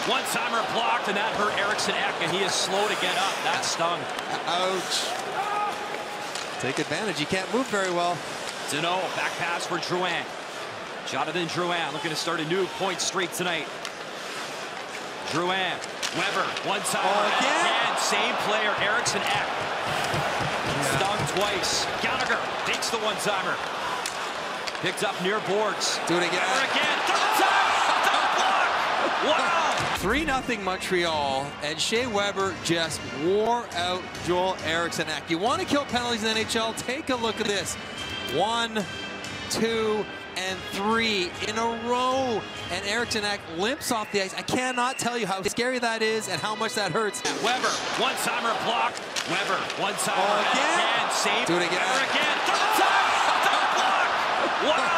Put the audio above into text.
One-timer blocked, and that hurt Eriksson Ek, and he is slow to get up. That stung. Ouch. Take advantage. You can't move very well. Danault, back pass for Drouin. Jonathan Drouin looking to start a new point streak tonight. Drouin, Weber, one-timer. Again, same player, Eriksson Ek. Stung twice. Gallagher takes the one-timer. Picked up near boards. Do it again. Weber again. Third time. Double block. Wow. 3-0 Montreal, and Shea Weber just wore out Joel Eriksson Ek. You want to kill penalties in the NHL? Take a look at this. 1, 2, and 3 in a row. And Eriksson Ek limps off the ice. I cannot tell you how scary that is and how much that hurts. Weber, one-timer block. Weber, one-timer again. Save. Do it again. Weber again. Third time. Double block. Wow.